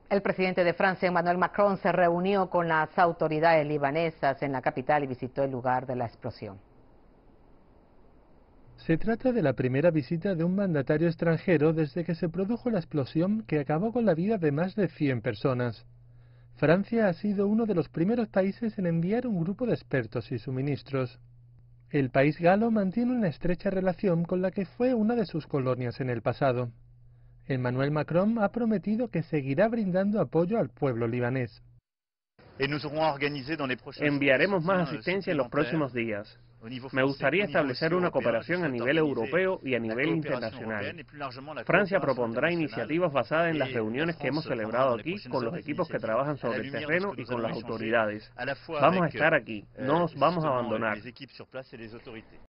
El presidente de Francia, Emmanuel Macron, se reunió con las autoridades libanesas en la capital y visitó el lugar de la explosión. Se trata de la primera visita de un mandatario extranjero desde que se produjo la explosión que acabó con la vida de más de 100 personas. Francia ha sido uno de los primeros países en enviar un grupo de expertos y suministros. El país galo mantiene una estrecha relación con la que fue una de sus colonias en el pasado. Emmanuel Macron ha prometido que seguirá brindando apoyo al pueblo libanés. Enviaremos más asistencia en los próximos días. Me gustaría establecer una cooperación a nivel europeo y a nivel internacional. Francia propondrá iniciativas basadas en las reuniones que hemos celebrado aquí con los equipos que trabajan sobre el terreno y con las autoridades. Vamos a estar aquí, no os vamos a abandonar.